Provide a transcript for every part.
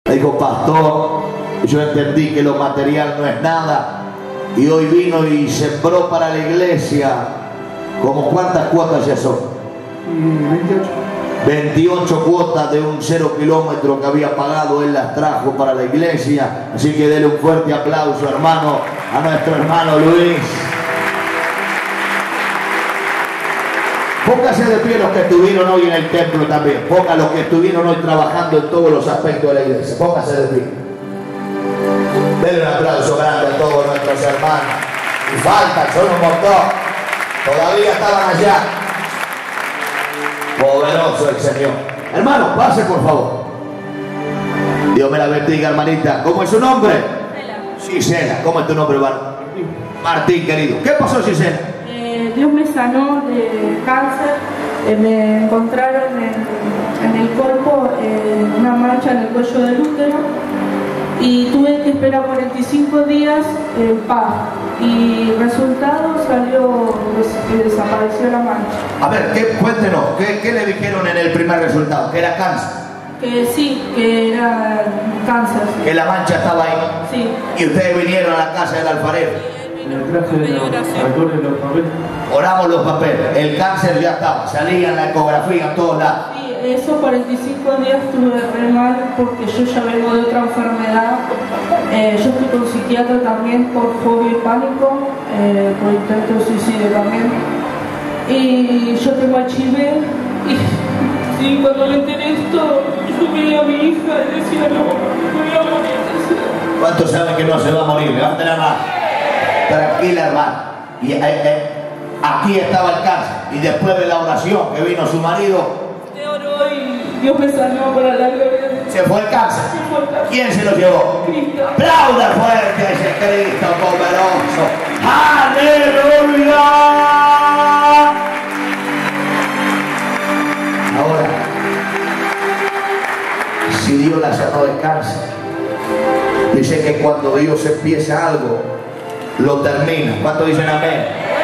Me dijo, pastor, yo entendí que lo material no es nada. Y hoy vino y sembró para la iglesia. ¿Como cuántas cuotas ya son? 28. 28 cuotas de un 0 kilómetro que había pagado, él las trajo para la iglesia. Así que dele un fuerte aplauso, hermano, a nuestro hermano Luis. Póngase de pie los que estuvieron hoy en el templo también. Ponga los que estuvieron hoy trabajando en todos los aspectos de la iglesia. Póngase de pie. Denle un aplauso grande a todos nuestros hermanos. Y faltan, son un montón. Todavía estaban allá. Poderoso el Señor. Hermano, pase por favor. Dios me la bendiga, hermanita. ¿Cómo es su nombre? Gisela. ¿Cómo es tu nombre, hermano? Martín, querido. ¿Qué pasó, Gisela? Dios me sanó de cáncer. Me encontraron en el cuerpo una mancha en el cuello del útero y tuve que esperar 45 días en paz. Y resultado salió que desapareció la mancha. A ver, cuéntenos, ¿qué le dijeron en el primer resultado? ¿Que era cáncer? Que sí, que era cáncer. Sí. ¿Que la mancha estaba ahí? Sí. ¿Y ustedes vinieron a la casa del alfarero? Traje los papeles. Oramos los papeles, el cáncer ya estaba, salía en la ecografía en todos lados. Sí, esos 45 días estuve re mal porque yo ya vengo de otra enfermedad. Yo estoy con psiquiatra también por fobia y pánico, por intento de suicidio también. Y yo tengo HIV y sí, cuando me enteré esto, yo veía a mi hija y decía, no, me voy a morir. ¿Cuántos saben que no se va a morir? Levanten la mano. Tranquila, hermano. Y aquí estaba el cáncer. Y después de la oración que vino su marido, te oró y Dios me sanó para la gloria de Dios. se fue el cáncer. ¿Quién se lo llevó? Cristo. ¡Aplauda fuerte a ese Cristo poderoso! ¡Aleluya! Ahora, si Dios la sanó del cáncer, dice que cuando Dios empieza algo, lo termina. ¿Cuántos dicen amén?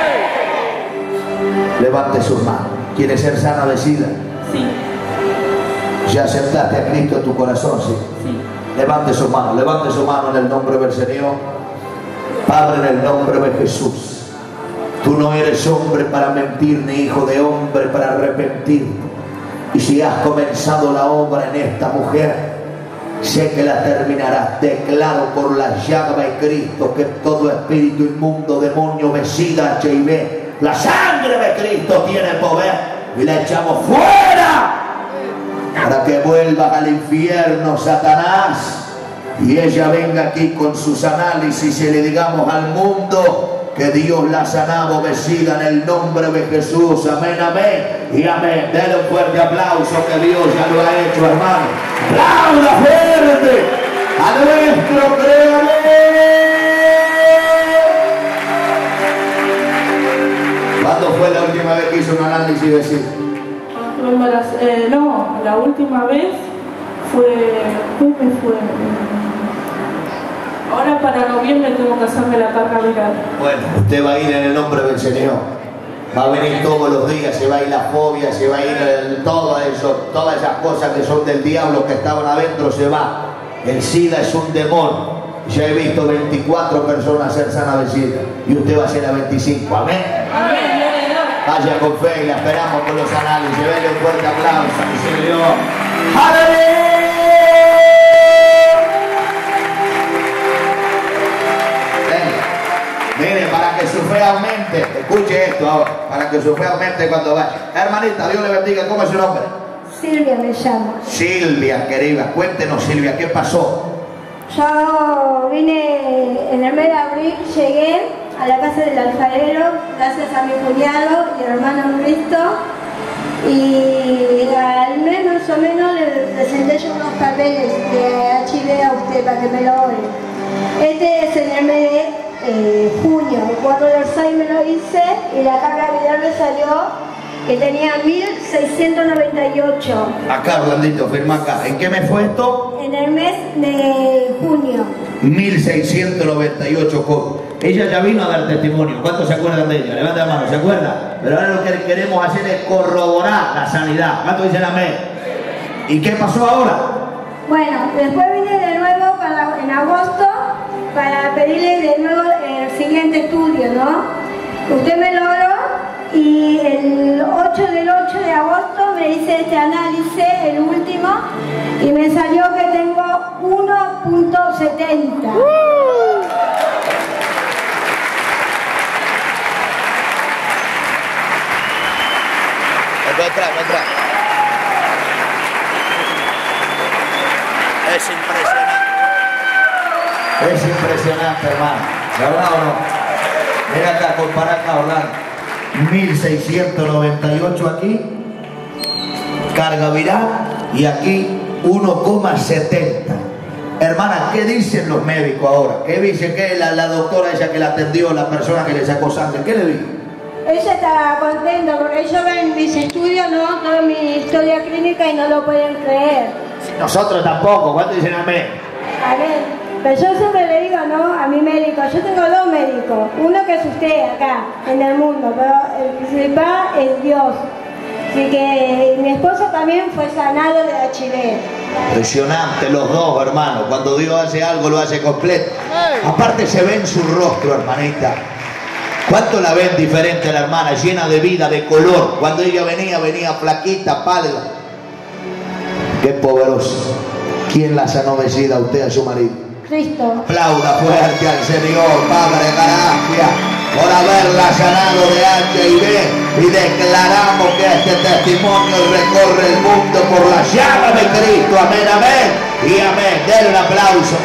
Levante sus manos. ¿Quieres ser sana de SIDA? Sí. ¿Ya aceptaste a Cristo en tu corazón? Sí. Sí. Levante su mano en el nombre del Señor. Padre, en el nombre de Jesús. Tú no eres hombre para mentir, ni hijo de hombre para arrepentirte. Y si has comenzado la obra en esta mujer, sé que la terminarás. Declaro por la llaga de Cristo que todo espíritu inmundo, demonio, SIDA, HIV, la sangre de Cristo tiene poder y la echamos fuera para que vuelva al infierno, Satanás, y ella venga aquí con sus análisis y le digamos al mundo que Dios la ha sanado de SIDA en el nombre de Jesús. Amén, amén y amén. Denle un fuerte aplauso que Dios ya lo ha hecho, hermano. ¡Aplauda fuerte a nuestro Creador! ¿Cuándo fue la última vez que hizo un análisis de SIDA? No, la última vez fue... ¿Cuándo fue? Ahora para noviembre tengo que hacerme la carga viral. Bueno, usted va a ir en el nombre del Señor. Va a venir todos los días, se va a ir la fobia, se va a ir todo eso, todas esas cosas que son del diablo que estaban adentro, se va. El SIDA es un demonio. Ya he visto 24 personas ser sanas de SIDA y usted va a ser la 25. Amén. Amén. Vaya con fe y la esperamos con los análisis. Dele un fuerte aplauso al Señor. ¡Aleluya! Mire, para que su fe aumente, escuche esto ahora, para que su fe aumente cuando vaya. Hermanita, Dios le bendiga. ¿Cómo es su nombre? Silvia me llamo. Silvia, querida, cuéntenos, Silvia, ¿qué pasó? Yo vine en el mes de abril, llegué a la casa del alfarero, gracias a mi cuñado y hermano Cristo, y al mes más o menos le presenté yo unos papeles de HIV a usted para que me lo ore. Este es en el mes de junio, el 4 del 6 me lo hice y la carga viral me salió que tenía 1698. Acá, Orlandito, firma acá. ¿En qué mes fue esto? En el mes de junio. 1698 cosas. Ella ya vino a dar testimonio. ¿Cuántos se acuerdan de ella? Levanta la mano, ¿se acuerdan? Pero ahora lo que queremos hacer es corroborar la sanidad. ¿Cuántos dicen amén? ¿Y qué pasó ahora? Bueno, después vine de nuevo en agosto para pedirle de nuevo el siguiente estudio, ¿no? Usted me lo oró y el 8 de agosto me hice este análisis, el último, y me salió que tengo 1.70. Otra. Es impresionante. Es impresionante, hermano. ¿Verdad o no? Mira acá, compara acá, Orlando. 1698 aquí. Carga viral. Y aquí 1,70. Hermana, ¿qué dicen los médicos ahora? ¿Qué dice que la doctora ella que la atendió, la persona que le sacó sangre? ¿Qué le dijo? Ella está contenta porque ellos ven mis estudios, ¿no? Toda mi historia clínica y no lo pueden creer. Nosotros tampoco. ¿Cuánto dicen amén? A ver, pero yo siempre le digo, ¿no? A mi médico, yo tengo 2 médicos. Uno que es usted acá, en el mundo, pero el principal es Dios. Así que mi esposo también fue sanado de HIV. Impresionante los dos, hermano. Cuando Dios hace algo, lo hace completo. Aparte se ve en su rostro, hermanita. ¿Cuánto la ven diferente a la hermana? Llena de vida, de color. Cuando ella venía flaquita, pálida. Qué poderoso. ¿Quién la sanó de SIDA? Usted, a su marido. Cristo. Aplauda fuerte al Señor, Padre, gracias por haberla sanado de HIV y declaramos que este testimonio recorre el mundo por la llama de Cristo. Amén, amén y amén. Denle un aplauso.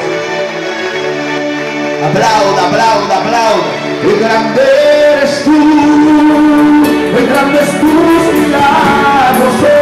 Aplauda. Y grande eres tú, y grandes tus milagros son.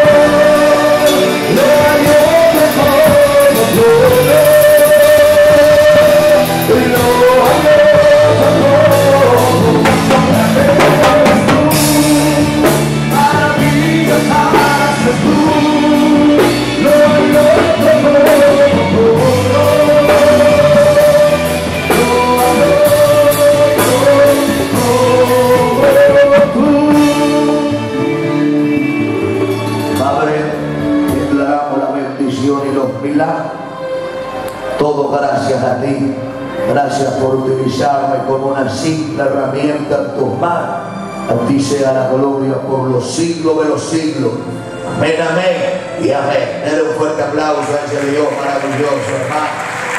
Todo gracias a ti. Gracias por utilizarme como una simple herramienta en tus manos. A ti sea la gloria por los siglos de los siglos. Amén, amén y amén. Denle un fuerte aplauso a ese Dios maravilloso, hermano.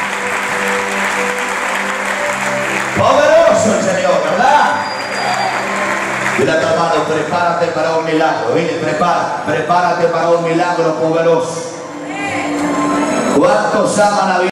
Poderoso el Señor, ¿verdad? Mira, hermano, prepárate para un milagro. Mire, prepárate para un milagro poderoso. ¿Cuántos aman a Dios?